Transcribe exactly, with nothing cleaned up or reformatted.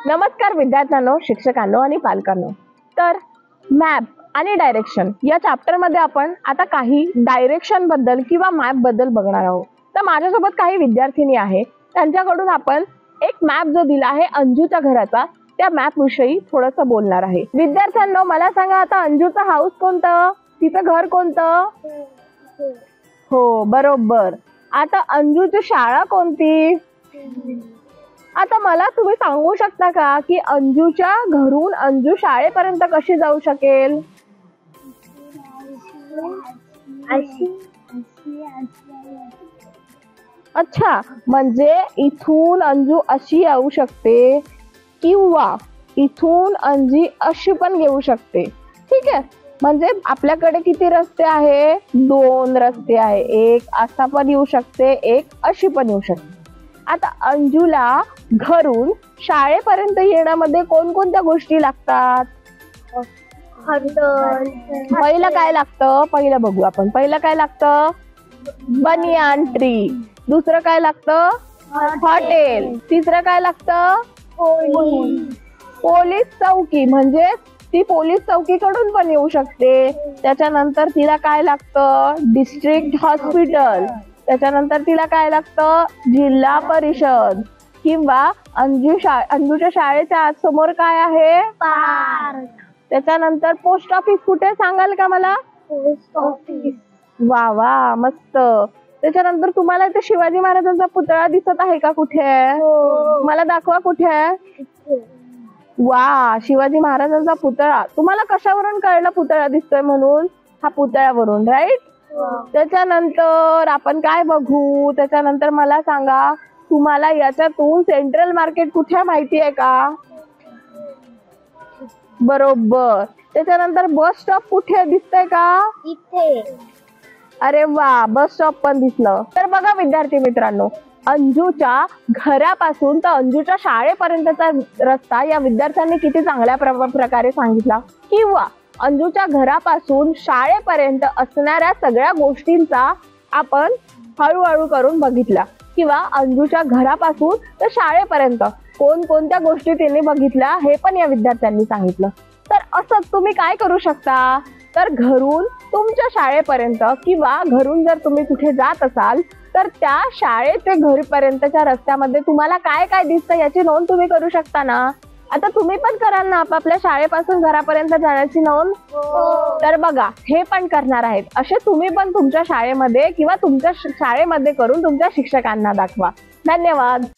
नमस्कार विद्यार्थ्यांनो, शिक्षकांनो आणि पालकांनो. तर मॅप आणि डायरेक्शन या चॅप्टर मध्ये आपण आता काही डायरेक्शन बद्दल किंवा मॅप बद्दल बघणार आहोत. तर माझ्यासोबत काही विद्यार्थिनी आहे, त्यांच्याकडून आपण एक मॅप जो दिला आहे अंजूच्या घराचा, त्या मॅप विषयी थोडंसं बोलणार आहे. विद्यार्थ्यांनो, मला सांगा आता अंजूचा हाऊस कोणतं, तिचं घर कोणतं? हो, बरोबर. आता अंजूची शाळा कोणती? आता मला तुम्ही सांगू शकता का की अंजूच्या घरून अंजू शाळेपर्यंत कशी जाऊ शकेल? अच्छा, म्हणजे इथून अंजू अशी येऊ शकते किंवा इथून अंजी अशी पण घेऊ शकते. ठीक आहे, म्हणजे आपल्याकडे किती रस्ते आहे? दोन रस्ते आहे. एक असा पण येऊ शकते, एक अशी पण येऊ शकते. आता अंजूला घरून शाळेपर्यंत येण्यामध्ये कोणकोणत्या गोष्टी लागतात? पहिलं काय लागतं? पहिलं बघू आपण. पहिलं काय लागतं? Banyan tree. दुसरं काय लागतं? हॉटेल. तिसरं काय लागतं? पोलीस चौकी, म्हणजे ती पोलीस चौकीकडून पण येऊ शकते. त्याच्यानंतर तिला काय लागतं? District hospital. त्याच्यानंतर तिला काय लागतं? जिल्हा परिषद. किंवा अंजू शा अंजूच्या शाळेच्या आज समोर काय आहे? पार्क. त्याच्यानंतर पोस्ट ऑफिस कुठे सांगाल का मला? Post office. वा वा, मस्त. त्याच्यानंतर तुम्हाला इथे शिवाजी महाराजांचा पुतळा दिसत आहे का कुठे? मला दाखवा कुठे. वा, शिवाजी महाराजांचा पुतळा. तुम्हाला कशावरून कळलं पुतळा दिसतोय म्हणून? हा पुतळ्यावरून, राईट? त्याच्यानंतर आपण काय बघू? त्याच्यानंतर मला सांगा, तुम्हाला याच्यातून सेंट्रल मार्केट कुठे माहिती आहे का? बरोबर. त्याच्यानंतर बस स्टॉप कुठे दिसतंय का? इथे. अरे वा, बस स्टॉप पण दिसलं. तर बघा विद्यार्थी मित्रांनो, अंजूच्या घरापासून तर अंजूच्या शाळेपर्यंतचा रस्ता या विद्यार्थ्यांनी किती चांगल्या प्रकारे सांगितला. किंवा अंजूच्या घरापासून शाळेपर्यंत असणाऱ्या सगळ्या गोष्टींचा आपण हळूहळू करून बघितला. किंवा अंजूच्या घरापासून तर शाळेपर्यंत कोणकोणत्या गोष्टी त्यांनी बघितल्या हे पण या विद्यार्थ्यांनी सांगितलं. तर असंच तुम्ही काय करू शकता? तर घरून तुमच्या शाळेपर्यंत किंवा घरून जर तुम्ही कुठे जात असाल तर त्या शाळेचे घरीपर्यंतच्या रस्त्यामध्ये तुम्हाला काय काय दिसतं याची नोंद तुम्ही करू शकता ना. आता तुम्ही पण कराल ना आपापल्या शाळेपासून घरापर्यंत जाण्याची नोंद? तर बघा, हे पण करणार आहेत असे तुम्ही पण तुमच्या शाळेमध्ये किंवा तुमच्या शाळेमध्ये करून तुमच्या शिक्षकांना दाखवा. धन्यवाद.